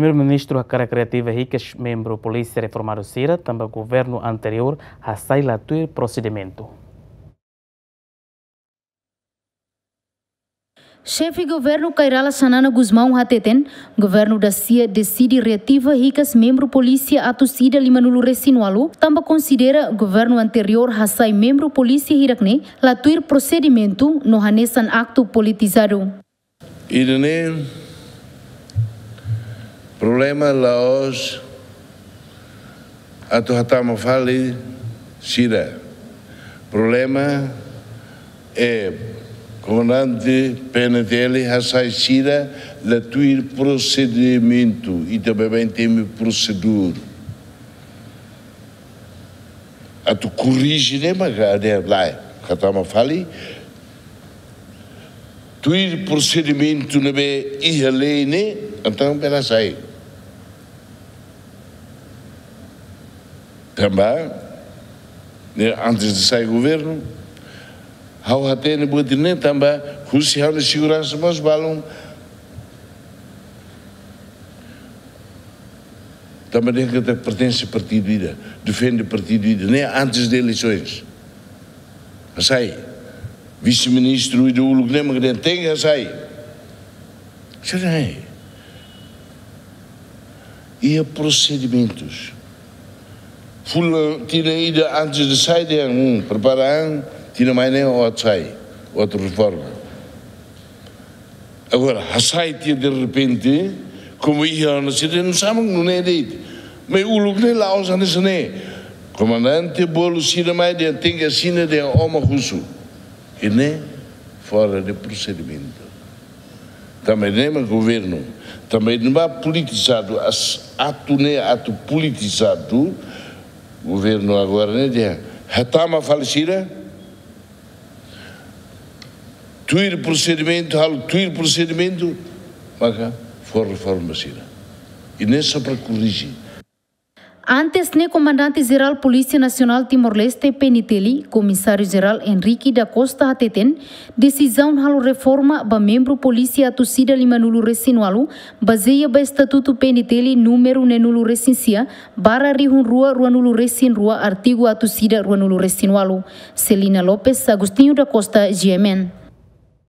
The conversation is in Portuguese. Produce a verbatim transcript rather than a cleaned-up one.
Primeiro-Ministro a cara criativa Ricas, membro Polícia Reformado Sira, também governo anterior, a sair o procedimento. Chefe governo Kairala Sanana Guzmão Hateten, governo da C I A decide reativa Ricas, membro polícia atusida limanulu resinualu, também considera governo anterior Hassai membro polícia Hirakne, latuir procedimento no hanesan acto politizado. Idene problema laos atau hatama fali sira. Problema é comandante P N T L Hassai Sira latuir procedimento e também tem procedura. Atu corrige né mas ada lá hatama fali tuir procedimento nebe ihalene então pela sai também né, antes de sair governo hau hatene buatine também husi hau segurança mas balão também tem que pertence ao partido ida defende o partido ida nem antes das eleições sai vice-ministro do Ulugnema que tem a sair. Será? E há procedimentos. Fulano tinha ido antes de sair, de um preparar, tinha mais nem outro sair, outra reforma. Agora, a sair tinha de repente, como ia na cidade, não sabe não é dito. Mas o Ulugnema lá usa nesse né. Comandante bolo sira mais de tem que assinar de homem russo. E nem fora de procedimento. Também nem o governo, também não vai politizado, ato nem ato politizado, o governo agora nem dia, retama falecida, tuir procedimento, halo tuir procedimento, mas for reforma sira. E nem só para corrigir. Antes, ne comandante-geral Polícia Nacional Timor-Leste, Peniteli, comissário-geral Henrique da Costa Hateten, decisão halo reforma ba membro polícia atusida limanulu resinualu, baseia ba estatuto Peniteli número nenulu resincia, bara rihun rua ruanulu resin rua artigo atusida ruanulu resinualu. Celina Lopes, Agostinho da Costa, G M N.